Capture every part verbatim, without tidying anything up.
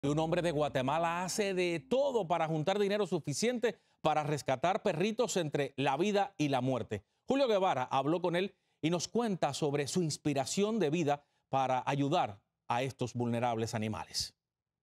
Un hombre de Guatemala hace de todo para juntar dinero suficiente para rescatar perritos entre la vida y la muerte. Julio Guevara habló con él y nos cuenta sobre su inspiración de vida para ayudar a estos vulnerables animales.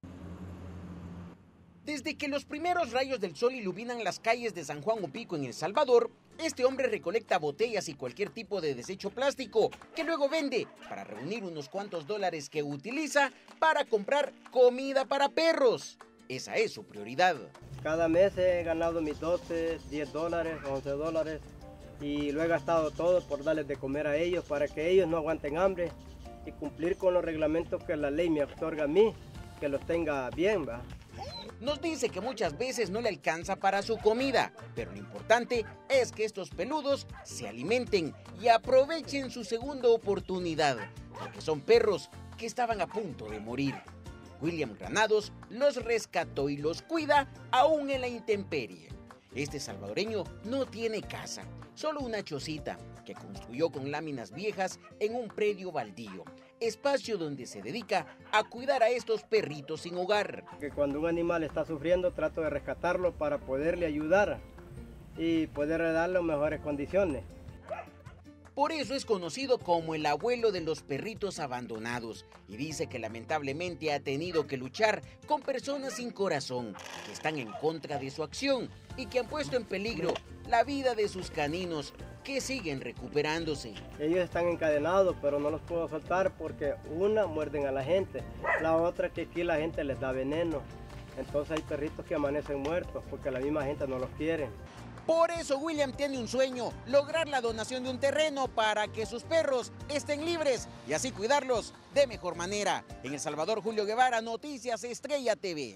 Desde que los primeros rayos del sol iluminan las calles de San Juan Opico en El Salvador, este hombre recolecta botellas y cualquier tipo de desecho plástico que luego vende para reunir unos cuantos dólares que utiliza para comprar comida para perros. Esa es su prioridad. Cada mes he ganado mis doce, diez dólares, once dólares y lo he gastado todo por darles de comer a ellos para que ellos no aguanten hambre y cumplir con los reglamentos que la ley me otorga a mí, que los tenga bien, ¿va? Nos dice que muchas veces no le alcanza para su comida, pero lo importante es que estos peludos se alimenten y aprovechen su segunda oportunidad, porque son perros que estaban a punto de morir. William Granados los rescató y los cuida aún en la intemperie. Este salvadoreño no tiene casa, solo una chocita que construyó con láminas viejas en un predio baldío, espacio donde se dedica a cuidar a estos perritos sin hogar. Que cuando un animal está sufriendo trato de rescatarlo para poderle ayudar y poderle darle mejores condiciones. Por eso es conocido como el abuelo de los perritos abandonados y dice que lamentablemente ha tenido que luchar con personas sin corazón que están en contra de su acción y que han puesto en peligro la vida de sus caninos que siguen recuperándose. Ellos están encadenados, pero no los puedo soltar porque una, muerden a la gente, la otra que aquí la gente les da veneno. Entonces hay perritos que amanecen muertos porque la misma gente no los quiere. Por eso William tiene un sueño, lograr la donación de un terreno para que sus perros estén libres y así cuidarlos de mejor manera. En El Salvador, Julio Guevara, Noticias Estrella T V.